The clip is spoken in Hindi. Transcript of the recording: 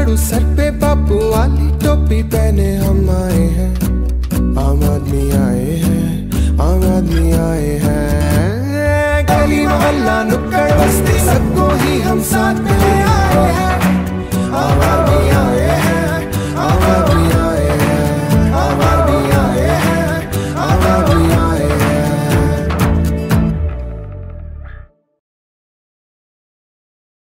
झाड़ू सर पे बापू वाली टोपी पहने हम आए हैं।